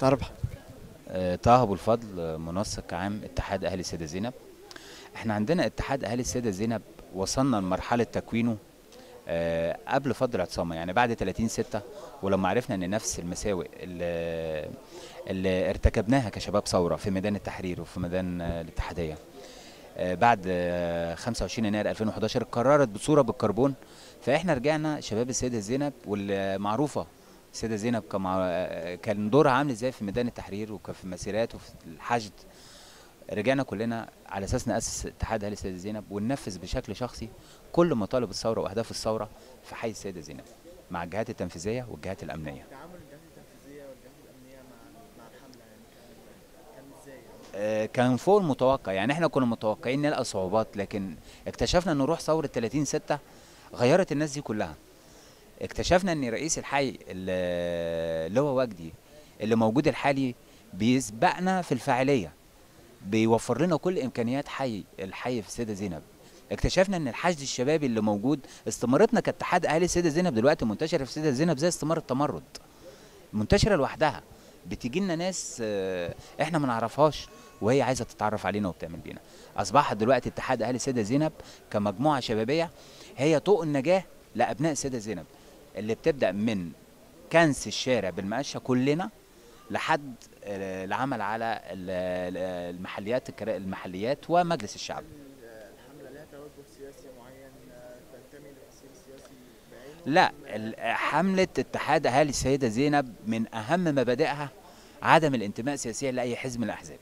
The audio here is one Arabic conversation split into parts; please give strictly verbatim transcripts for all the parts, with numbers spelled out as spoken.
تعرف. آه، طه ابو الفضل، آه، منسق عام اتحاد اهلي السيده زينب. احنا عندنا اتحاد اهلي السيده زينب وصلنا لمرحله تكوينه آه، قبل فض العصامه، يعني بعد ثلاثين ستة، ولما عرفنا ان نفس المساوئ اللي, اللي ارتكبناها كشباب ثوره في ميدان التحرير وفي ميدان آه، الاتحاديه آه، بعد آه، خمسة وعشرين يناير ألفين وحداشر اتكررت بصوره بالكربون. فاحنا رجعنا شباب السيده زينب، والمعروفه السيده زينب كمع... آه، كان دورها عامل ازاي في ميدان التحرير وفي المسيرات وفي الحشد. رجعنا كلنا على اساس ناسس اتحاد اهلي السيده زينب وننفذ بشكل شخصي كل مطالب الثوره واهداف الثوره في حي السيده زينب مع الجهات التنفيذيه والجهات الامنيه. تعامل الجهات التنفيذيه والجهات الامنيه مع مع الحمله يعني كان كان ازاي؟ آه، كان فوق المتوقع، يعني احنا كنا متوقعين نلقى صعوبات، لكن اكتشفنا ان روح ثوره ثلاثين ستة غيرت الناس دي كلها. اكتشفنا ان رئيس الحي اللي اللي هو وجدي اللي موجود الحالي بيسبقنا في الفاعليه، بيوفر لنا كل امكانيات حي الحي في السيده زينب. اكتشفنا ان الحشد الشبابي اللي موجود، استمارتنا كاتحاد اهالي السيده زينب دلوقتي منتشره في السيده زينب زي استماره التمرد، منتشره لوحدها. بتيجي لنا ناس آه، احنا ما نعرفهاش وهي عايزه تتعرف علينا وبتعمل بينا. اصبحت دلوقتي اتحاد اهالي السيده زينب كمجموعه شبابيه هي طوق النجاه لابناء السيده زينب، اللي بتبدا من كنس الشارع بالمقشه كلنا لحد آه، العمل على ال- ال- المحليات الكرا- المحليات ومجلس الشعب. هل الحمله لها توجه سياسي معين، آه، تنتمي للتأثير السياسي بعينه؟ لا، ولا ال- حملة اتحاد أهالي السيدة زينب من أهم مبادئها عدم الانتماء سياسيا لأي حزب من الأحزاب،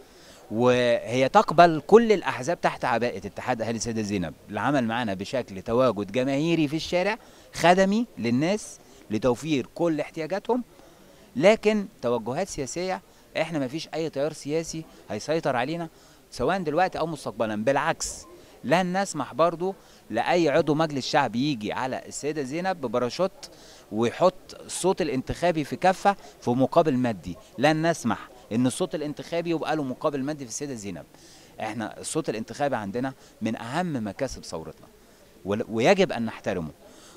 وهي تقبل كل الأحزاب تحت عباءة اتحاد أهالي السيدة زينب. العمل معنا بشكل تواجد جماهيري في الشارع خدمي للناس لتوفير كل احتياجاتهم، لكن توجهات سياسية احنا ما فيش أي تيار سياسي هيسيطر علينا سواء دلوقتي أو مستقبلا. بالعكس، لن نسمح برضو لأي عضو مجلس شعب يجي على السيدة زينب بباراشوت ويحط الصوت الانتخابي في كفة في مقابل مادي. لن نسمح ان الصوت الانتخابي يبقى له مقابل مادي في السيدة زينب. احنا الصوت الانتخابي عندنا من اهم مكاسب ثورتنا ول- ويجب ان نحترمه.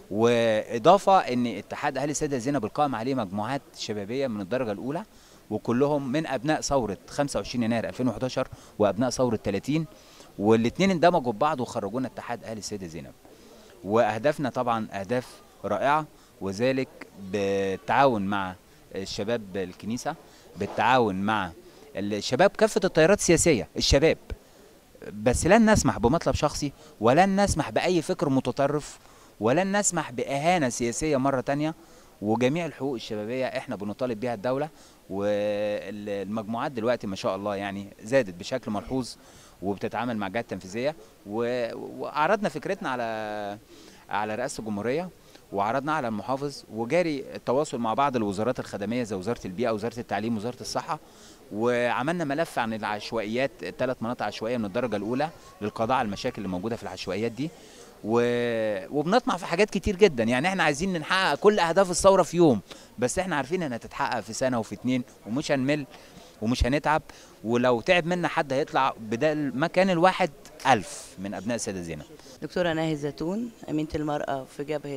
واضافه ان اتحاد اهالي السيده زينب القائم عليه مجموعات شبابيه من الدرجه الاولى، وكلهم من ابناء ثوره خمسة وعشرين يناير ألفين وحداشر وابناء ثوره ثلاثين، والاثنين اندمجوا ببعض وخرجونا اتحاد اهالي السيده زينب. واهدافنا طبعا اهداف رائعه، وذلك بالتعاون مع الشباب الكنيسه، بالتعاون مع الشباب كافه التيارات السياسيه الشباب. بس لن نسمح بمطلب شخصي، ولن نسمح بأي فكر متطرف، ولن نسمح بإهانة سياسية مرة تانية. وجميع الحقوق الشبابية احنا بنطالب بها الدولة، والمجموعات دلوقتي ما شاء الله يعني زادت بشكل ملحوظ وبتتعامل مع جهات تنفيذية. و- وعرضنا فكرتنا على على رئاسة الجمهورية، وعرضنا على المحافظ، وجاري التواصل مع بعض الوزارات الخدمية زي وزارة البيئة، وزارة التعليم، وزارة الصحة. وعملنا ملف عن العشوائيات، ثلاث مناطق عشوائيه من الدرجه الاولى للقضاء على المشاكل اللي موجوده في العشوائيات دي. و... وبنطمع في حاجات كتير جدا، يعني احنا عايزين نحقق كل اهداف الثوره في يوم، بس احنا عارفين انها تتحقق في سنه وفي اتنين، ومش هنمل ومش هنتعب. ولو تعب منا حد هيطلع بدل مكان الواحد ألف من ابناء السيده زينب. دكتورة ناهي زيتون، أمينة المرأة في جبهة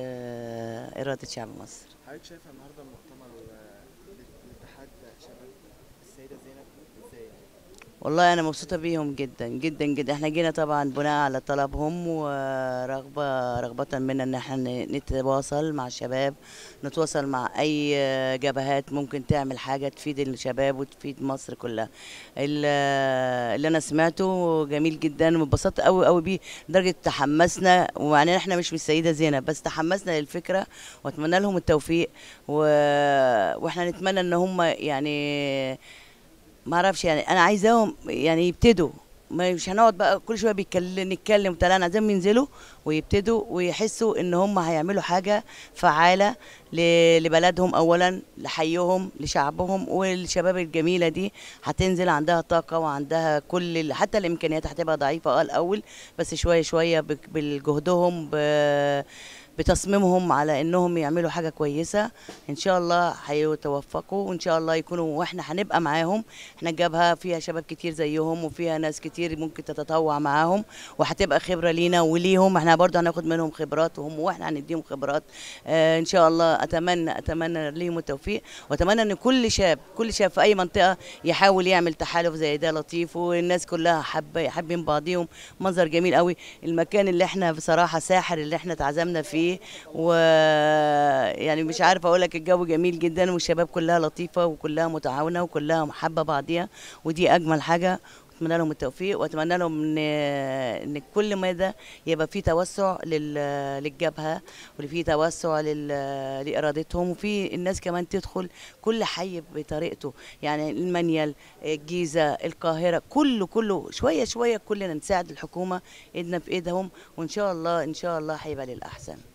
آه، إرادة شعب مصر. حضرتك شايفه النهارده المؤتمر آه، لاتحاد شباب السيده زينب ازاي؟ والله أنا مبسوطة بيهم جدا جدا جدا. احنا جينا طبعا بناء على طلبهم ورغبة رغبة منا إن احنا ن- نتواصل مع الشباب، نتواصل مع أي آه، جبهات ممكن تعمل حاجة تفيد الشباب وتفيد مصر كلها. ال- آه، اللي أنا سمعته جميل جدا واتبسطت قوي قوي بيه، لدرجة تحمسنا. ومعناه احنا مش من السيدة زينب بس، تحمسنا للفكرة واتمنى لهم التوفيق و... واحنا نتمنى ان هم يعني ما اعرفش، يعني انا عايزاهم يعني يبتدوا. ما مش هنقعد بقى كل شويه بيتكلم نتكلم وبتاع، لا، انا عايزاهم ينزلوا ويبتدوا ويحسوا ان هم هيعملوا حاجه فعاله ل- لبلدهم اولا، لحيهم، لشعبهم. والشباب الجميله دي هتنزل عندها طاقه وعندها كل ال- حتى الامكانيات هتبقى ضعيفه اه الاول، بس شويه شويه بك- بالجهدهم ب- بتصميمهم على انهم يعملوا حاجه كويسه. ان شاء الله هيتوفقوا، وان شاء الله يكونوا، واحنا هنبقى معاهم. احنا الجبهه فيها شباب كتير زيهم، وفيها ناس كتير ممكن تتطوع معاهم، وهتبقى خبره لينا وليهم. احنا برضه هناخد منهم خبرات، وهم واحنا هنديهم خبرات. آه ان شاء الله. اتمنى اتمنى ليهم التوفيق، واتمنى ان كل شاب كل شاب في اي منطقه يحاول يعمل تحالف زي ده لطيف، والناس كلها حابه حابين بعضيهم. منظر جميل قوي المكان اللي احنا بصراحه ساحر اللي احنا اتعزمنا فيه، ويعني مش عارفه اقول لك الجو جميل جدا، والشباب كلها لطيفه وكلها متعاونه وكلها محبه بعضيها، ودي اجمل حاجه. اتمنى لهم التوفيق، واتمنى لهم ان ان كل مدى يبقى في توسع لل- للجبهه، وفي توسع لل- لارادتهم، وفي الناس كمان تدخل كل حي بطريقته. يعني المنيل، الجيزه، القاهره، كله كله شويه شويه كلنا نساعد الحكومه ايدنا في ايدهم، وان شاء الله ان شاء الله هيبقى للاحسن.